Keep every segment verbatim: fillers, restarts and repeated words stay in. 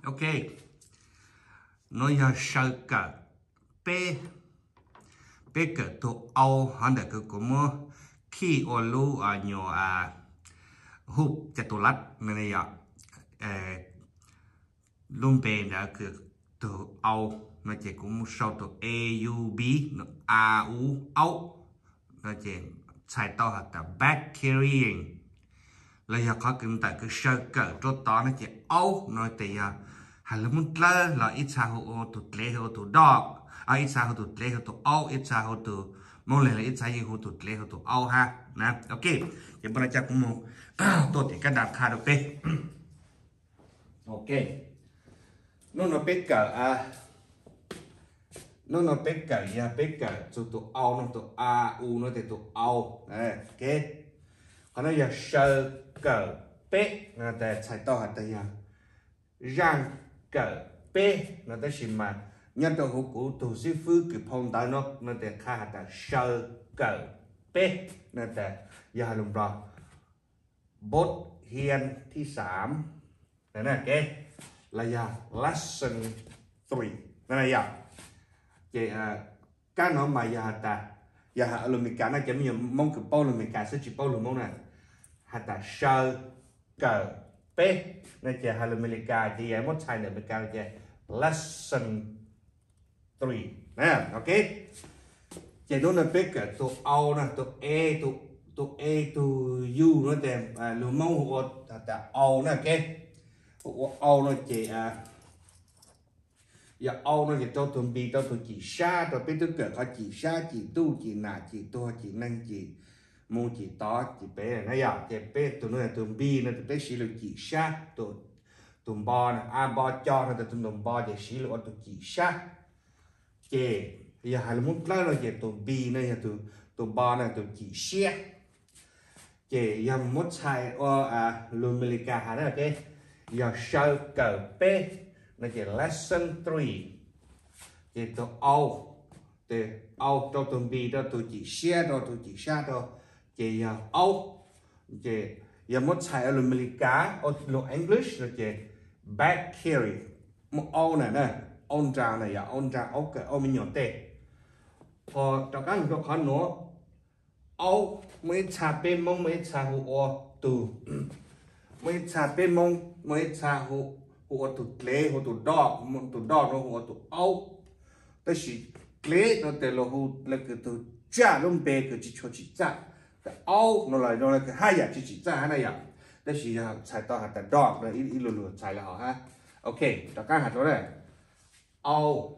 Ok, nó giờ sơ cỡ bê bê cỡ tụ ao hắn đã cứ có mua khi ở lu ở nhỏ à hụp chặt tụ lát này ạ luôn bề đã cứ tụ ao nó chỉ cũng sau tụ a u b nó a u ao nó chỉ xài to hạt ta back carrying là giờ có cần tại cái sơ cỡ cho to nó chỉ ao nó thì à hay là muốn lơ là ít sao hồ tụt lê hồ tụt đỏ à ít sao hồ tụt lê hồ tụt ao ít sao hồ tụt mong là ít sao hồ tụt lê hồ tụt ao ha nè ok thì bây giờ cũng một tôi thì cái đạp khá được đi ok nó nó biết cả à nó nó biết cả ya biết cả tụt tụt ao nó tụt a u nó thì tụt ao này ok còn nó giờ sơ cỡ biết là để chạy to hạt đây ya răng cỡ bê nó ta xin mà nhân tố hữu của tổ sư phứ cái phong tạo nó nó để khai hạt là sơ cỡ bê nó để giờ lùng rồi bốt hiền thứ sám này nè cái là giờ lesson three này giờ vậy à cái nó mà giờ hạt ta giờ hạt lùng mình cả nó chấm nhiều mong cái bao lùng mình cả sẽ chỉ bao lùng mong này hạt là sơ cỡ bê nên chỉ hai mươi ca chỉ một sai nữa ca chỉ lesson three nè ok chỉ nó là biết cái tụ ao nè tụ a tụ tụ a tụ u nó tem lưu mong hoặc là ao nè ok ao nó chỉ à giờ ao nó chỉ cho tụi bi cho tụi chỉ xa rồi biết tất cả họ chỉ xa chỉ tu chỉ nà chỉ tu chỉ năng chỉ mua chỉ to chỉ bé này giờ chỉ bé tụi nó là tụi bi nó tụi bé xí lục chỉ xa tụi tụi bò này à bò cho nó tụi tụi bò chỉ xí lục tụi chỉ xa chỉ giờ hai mươi mốt là chỉ tụi bi này giờ tụi tụi bò này tụi chỉ xe chỉ giờ mốt sai ở à luôn America hả đó cái giờ sau cỡ bé nó chỉ lesson three chỉ tụi ao tụi ao cho tụi bi cho tụi chỉ xe cho tụi chỉ xa cho chỉ Âu chỉ giờ một sai ở America ở lục English rồi chỉ back carry một Âu này nè ôn trà này giờ ôn trà Âu cái Âu mình nhỏ tệ họ cho các người khó nói Âu mới xả bên mông mới xả hồ từ mới xả bên mông mới xả hồ hồ từ lê hồ từ đỏ từ đỏ nó hồ từ Âu tới chỉ lê nó từ hồ là cái từ cha luôn bề cái chỉ cho chỉ cha ao nó lại nó là cái hai dạng chỉ chỉ ra hai này dạng đây chỉ là xài to hạt đỏ đỏ rồi ít ít lùn lùn xài là họ ha ok cho các hạt đó này ao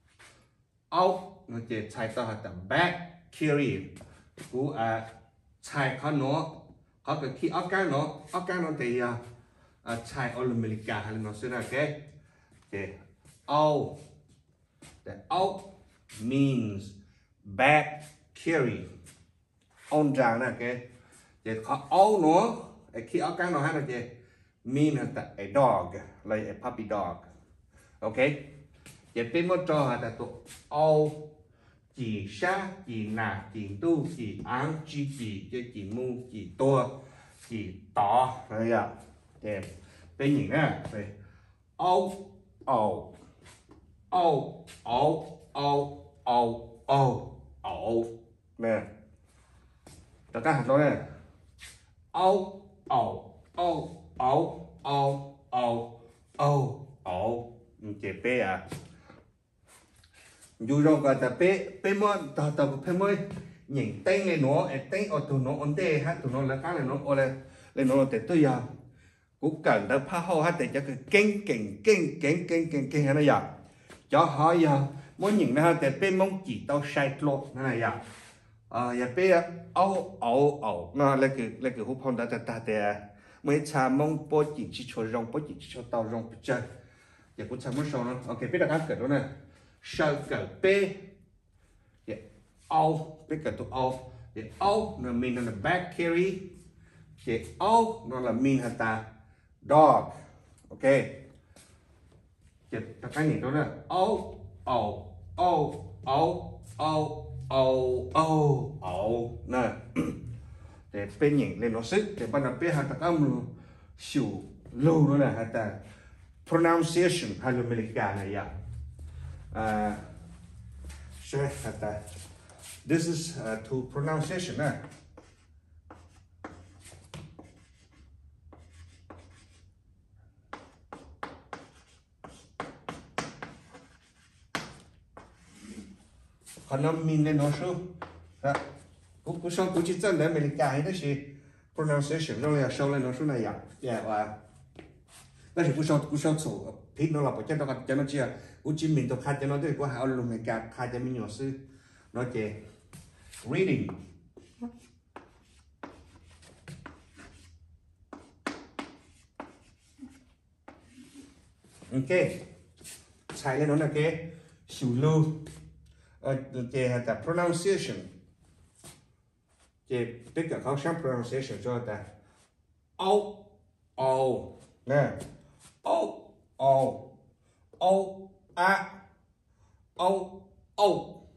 ao nó chỉ xài to hạt back carry của à xài khó nó có cái khi ốc cá nó ốc cá nó thì à xài America hay là nó sẽ là cái cái ao the ao means back carry ôn tràng nè cái chỉ có ấu nó khi ấu cá nó hay là gì mean là a dog like a puppy dog ok chỉ bên một trò là tụ ấu chỉ sa chỉ nà chỉ tu chỉ ăn chỉ chỉ chỉ chỉ mu chỉ tua chỉ tỏ rồi à để bên nhìn nè về ấu ấu ấu ấu ấu ấu ấu ấu nè tất cả hạt đó này âu âu âu âu âu âu âu âu chế bé à dù rồi cả ta bé bé mới ta ta bé mới nhìn tên này nó tên ở tụi nó ổn định hát tụi nó là cái này nó ở đây lên nó để tôi giờ cũng cần đã phá hậu hát để cho cái kinh kinh kinh kinh kinh kinh kinh này giờ cho họ giờ muốn nhìn nó để bé mong chỉ tao sai lột này giờ à giờ bây giờ ấu ấu ấu nó là cái là cái hộp phong đã đã để mấy cha mong bố chỉ chỉ cho rong bố chỉ cho tàu rong chơi giờ cũng cha muốn sau nó ok bây giờ các cái đó này sau cái b giờ ấu bây giờ tụ ấu giờ ấu nó mean là back carry giờ ấu nó là mean là ta dog ok giờ các cái này đó là ấu ấu ấu ấu ấu ấu ấu ấu nè để bên nhìn lên nó sức để ban đầu biết hạt âm xỉu lâu nữa là hạt ta pronunciation hay là mình cả này ya uh, so that this is uh, to pronunciation nè còn nó mình lên nó số đó cũng cũng xong cũng chỉ chân để mình cả đó là pronunciation rồi là sau lên nó số này ya yeah và đó thì cũng sau cũng sau số phít nó là bởi chân đó cho nó chia cũng chỉ mình tôi khai cho nó tới của họ luôn mình cả khai cho mình nhỏ sư nó chè reading ok sai lên nó là cái sủ lưu chè là pronunciation chè tất cả các sáng pronunciation cho ta o o nè o o o a o o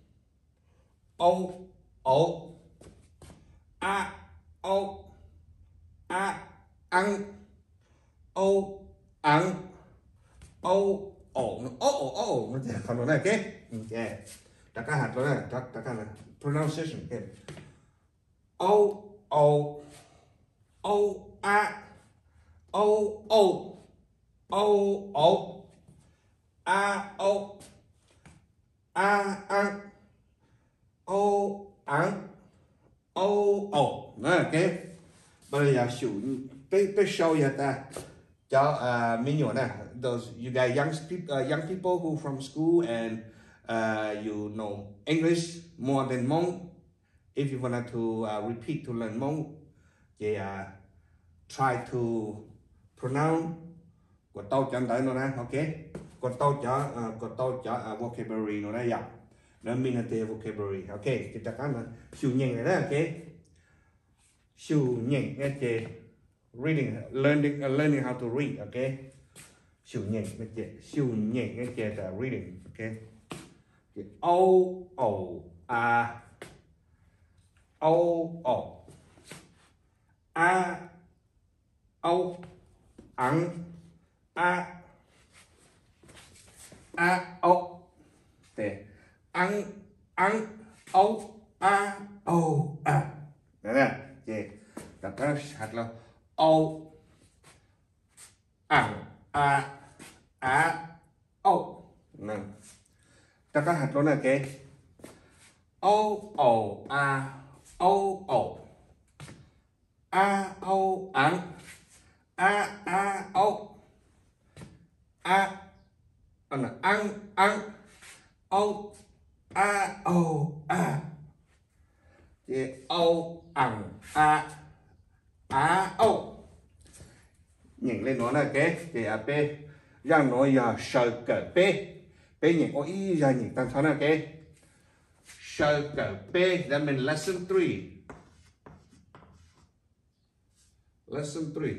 o o a o a ăn o ăn o o o o o nó chỉ còn nó này cái ok tất cả hạt đó này tất tất cả là pronunciation cái o o o a o o o o a o a ăn o ăn o o đó là cái bây giờ sử tới tới show giờ ta cho uh, mình nhỏ nè those you guys young people uh, young people who from school and uh, you know English more than Hmong if you wanted to uh, repeat to learn Hmong thì uh, try to pronounce của tôi cho tới nó nè ok của tôi cho uh, của tôi cho uh, vocabulary nó đây ạ nó mình là từ vocabulary ok thì tất cả là siêu nhanh này đó ok siêu nhanh nghe chị reading learning uh, learning how to read ok siêu nhanh nghe chị siêu nhanh nghe chị là reading ok o o a o o a o ăn a a o để ăn ăn o a o a đấy nè chị đặt cái hạt là o ăn a a o nè đặt cái hạt luôn nè chị o o a o o a o ăn a a o a ăn ăn ăn o a o a thì o ăn a a o nhìn lên nó là cái thì à p rằng nó giờ sợ cỡ p p nhìn o y ra nhìn tăng thắng là cái sợ cỡ p that means lesson three lesson three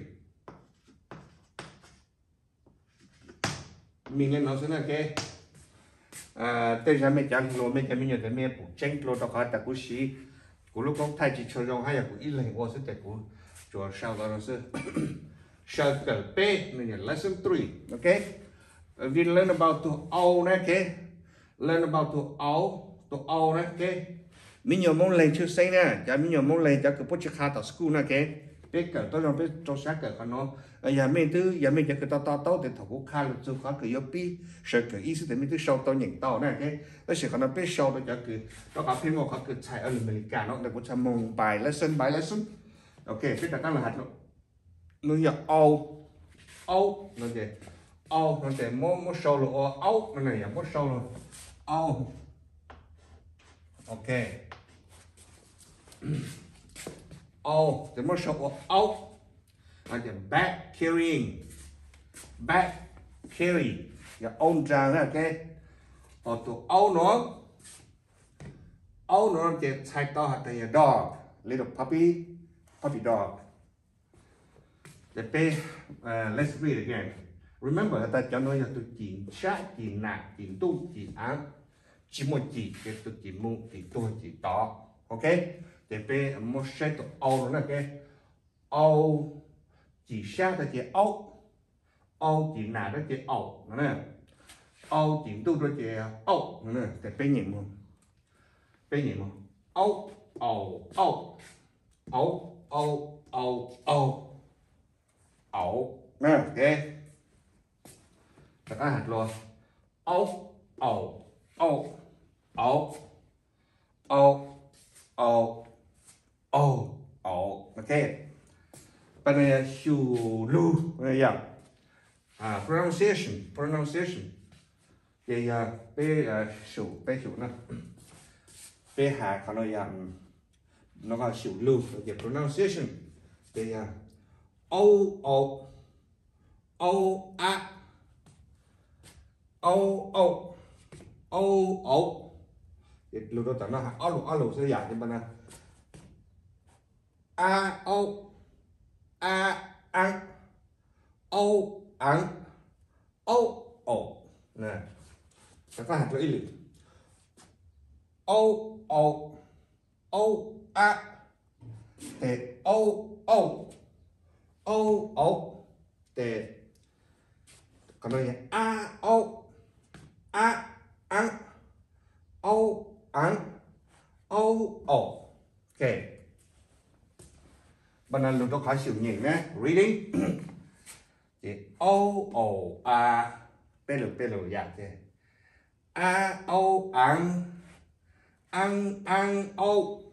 mình nghe nói là cái à tới giờ mình chẳng lo mình chẳng mình nhớ tới mình bút tranh lo đó cả ta cũng xí cũng lúc con thay chỉ cho rong hay là cũng ít lần qua sẽ tại cũng cho sau đó nó sẽ sau cỡ p mình nhớ lesson three okay we learn about to all nè okay learn about to all to all nè okay mình nhớ mong lên chưa say nè chả mình nhớ mong lên chả cứ bắt chiếc khá tại school nè okay biết cỡ tôi nói biết trong sáng cỡ của nó giờ mình thứ giờ mình chỉ cứ tao tao tao để thầu cũng khai được chưa khó cứ yếu pi sợ cứ ý sự thì mình thứ sau tao nhận tao nè cái đó sẽ còn nó biết sau đó chả cứ tao gặp phim một khó cứ chạy ở mình cả nó để cũng chăm mong bài lesson bài lesson ok biết là các là hạt nó nó giờ all all nó gì all nó để mua mua sau rồi all nó này giờ mua sau rồi all ok all thì mất số all là the back carrying back carry và ôm tràn là cái ở tụ all nó all nó thì sai to hạt thì dog little puppy puppy dog the pay uh, let's read again remember ta cho nó là tụ chỉ sát chỉ nạc chỉ tu chỉ áng chỉ một chỉ cái tụ chỉ mu chỉ tu chỉ to ok để pe một set of all là cái all chỉ sang là chỉ all ô chỉ nà đó chỉ ẩu nó nè ô chỉ tu đó chỉ ẩu nó nè để bé nhịp không bé nhịp không ẩu ẩu ẩu ẩu ẩu ẩu ẩu ẩu nè ok tất cả hạt luôn ẩu ẩu ẩu ẩu ẩu ẩu ẩu ẩu ok bên này siêu lu này vậy à pronunciation pronunciation thì bé siêu bé siêu nè bé hạ còn nói rằng nó gọi siêu lu về pronunciation thì o o o a o o o o thì lúc đó nó học alo alo sẽ giải cho bạn nè a o a ăn o ăn o o nè các bạn học ý o o o a thì o o o o thì còn đây a o a ăn o ăn o o ok bạn nào lúc đó khá chịu nhỉnh nhé reading thì o o a bê lù bê lù dạ thế a o ăn ăn ăn o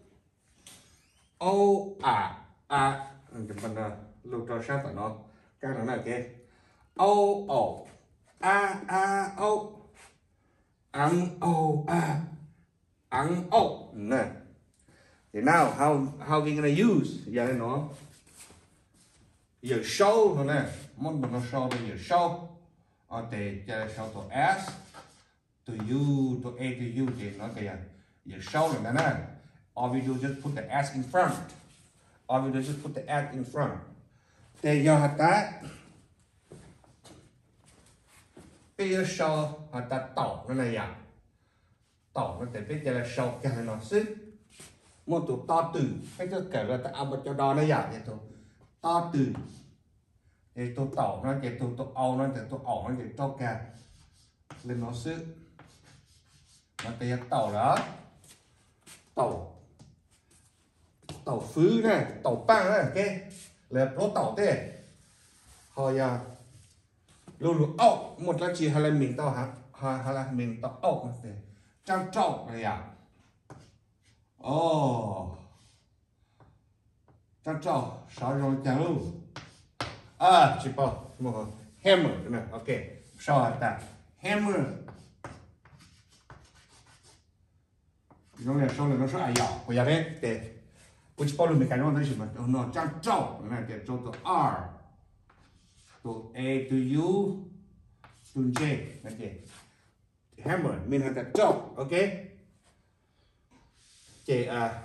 o a a chúng ta lúc đó sát vào nó các nó là cái o o a a o ăn o a ăn o nè thì now how how we gonna use giờ nó giờ show nó nè món nó show đây giờ show ở đây giờ show to s to u to a to u thì nó cái giờ show là nè all we do just put the s in front all we do just put the s in front thì giờ hạt tá bây giờ show hạt tá tỏ nó này à tỏ nó để bây giờ là show cái nó xích một tụ to từ cái cho kể là ta ăn cho đó nó giả vậy thôi to từ thì tụ tỏ nó thì tụ tụ âu nó thì tụ ẩu nó thì to cả lên nó xứ nó bây giờ tàu đó tàu tàu phứ này tàu băng này cái là nó tàu thế hồi à luôn luôn ốc một là chỉ hay là mình tàu hả hay là mình tàu ốc này trang trọng này à oh trang trọng sao rồi chẳng luôn à chỉ bảo một hammer này ok sao hả ta hammer nó là sau này nó sẽ ai dạo bây giờ đấy để tôi chỉ bảo luôn mấy cái nó đấy mà nó trang trọng này để cho từ R từ A to U to J này hammer mình hay là trọng ok chị à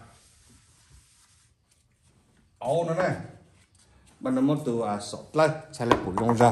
ô nó này bạn nó mất từ à sọt lên sẽ là cuốn lông ra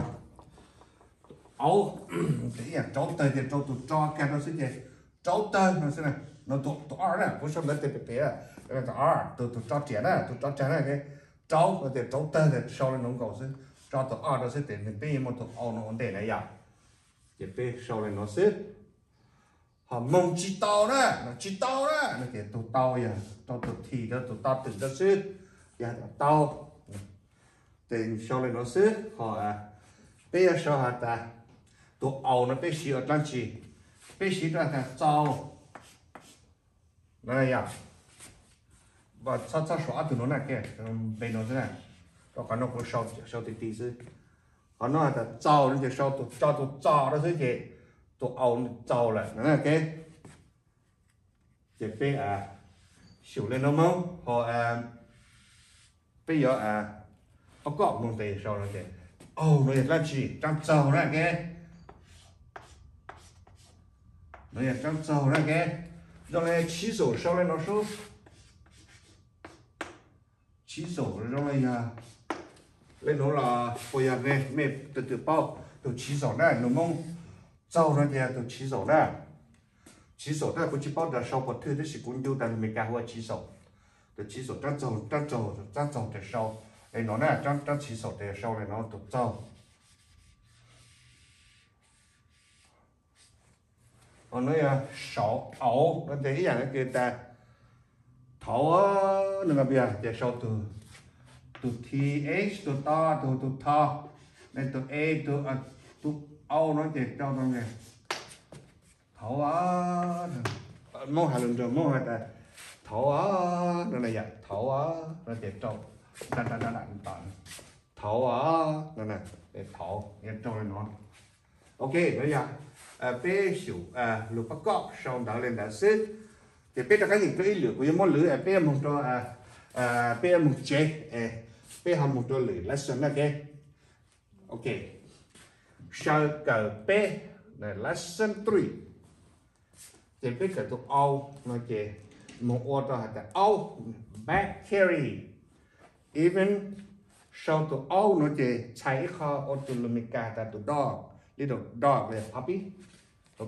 ô thế là trâu tơi thì trâu tụ cho cái nó sẽ gì trâu tơi nó sẽ này nó tụ tụ R này cũng xong lên từ bể à cái là R tụ tụ cho trẻ này tụ cho trẻ này cái trâu nó thì trâu tơi thì sau lên nó cầu sẽ cho tụ R nó sẽ để mình bây một tụ O nó vấn đề này à thì bây sau lên nó sẽ họ mong chỉ tao đó nó chỉ tao đó nó kể tụ tao vậy tao tụ thì đó tụ tao tự nó sẽ giờ tao thì sau lên nó sẽ họ à bây giờ sau hả ta tụ ẩu nó bây giờ làm gì bây giờ là ta tao này à và sao sao xóa từ nó này kìa bên nó thế này đó còn nó có sau sau tí tí chứ họ nói là tao nó chỉ sau tụ cho tụ tao đó chứ kì tụ ẩu tao lại nó là cái chỉ bây à xỉu lên nó mông họ à bây giờ à có có một đề sau đó kìa ồ nó là chỉ trong tàu này kìa nó là trong tàu này kìa rồi này chỉ số sau này nó số chỉ số rồi này à lên nó là bây giờ này mẹ từ từ bao từ chỉ số này nó mong tàu này kìa từ chỉ số này chỉ số này cũng chỉ bao giờ sau một thứ thì chỉ cũng yêu但没干过chỉ số từ chỉ số trang tàu trang tàu trang tàu để sau đây nó này trang trang chỉ số để sau này nó tụ tàu còn nói là sáu ấu nó thấy dạng cái ta thấu nó là bây giờ để sau từ từ th từ to từ từ to nên từ a từ từ ấu nó để cho nó nghe thấu á mong hai lần rồi mong hai ta thấu á nó này vậy thấu á nó để cho đan đan đan đan đan thấu á nó này để thấu để cho nó ok bây giờ bé sủ lục bắt cọp sau đó lên đã xếp thì bé cho cái gì cái lửa của món lửa bé một cho bé một chế bé học một cho lửa lesson ok ok sau cái bé là lesson three thì bé cái tụ ao nó chế một ô tô hạt ao bacteria even sau tụ ao nó chế chạy kho autonomica ta tụ dog little dog like puppy ok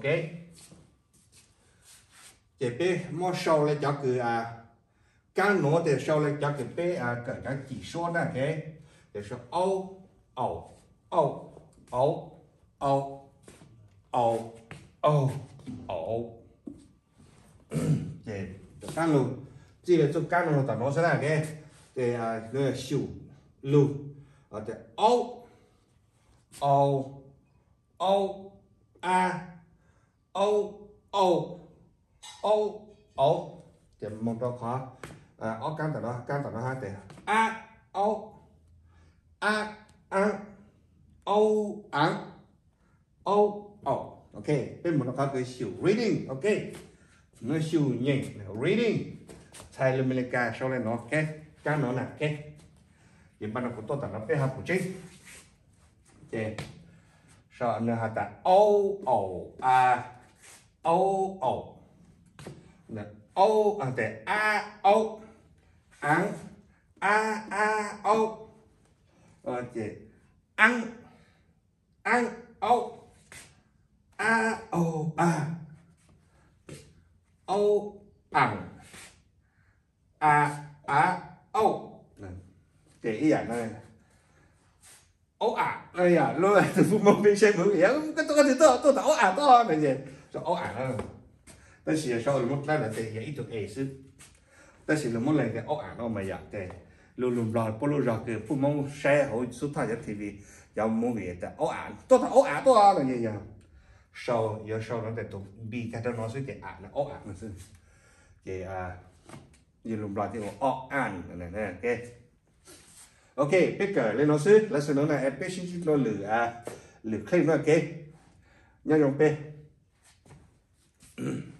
chế bé mua sau lại cho cứ à càng nó để sau lại cho cái bé à cả cái chỉ số đó ok để số ô ô ô ô ô ô ô ô chế càng luôn chỉ là cho càng nó tao nói sẽ là ok để à nó xỉu luôn ở đây ô ô ô a ô ô ô ô thì một câu khó à ô can tao đó can tao đó hai từ a ô a ăn ô ăn ô ô ok bên một câu cái siêu reading ok nó siêu nhanh reading thay lên mình cả sau này nó ok can nó là ok thì ban đầu của tôi tao nó phải học của chính ok sau nữa hạt ta o o a o o nè o ăn để a o ăn a a o ok ăn ăn o a o a o ăn a a o để ý dạng này ấu ả đây à luôn từ phụ mẫu bị xem mượn hiểu cái tôi thì tôi tôi ấu ả to này gì cho ấu ả đó但是sau là một lần là để ý được ấy chứ但是là một lần cái ấu ả nó mà vậy để luôn luôn rồi bao lâu rồi cái phụ mẫu xe hồi số thay cho tivi giờ mua về tại ấu ả tôi thấy ấu ả to là gì vậy sau giờ sau nó để tụ bị cái đó nó sẽ cái ả là ấu ả nó chứ thì à giờ luôn rồi thì ấu ả này này ok ok bây giờ lên nó xứ là sự nó là em bé xin xin nó lử à lử khay nó ok nhau dùng p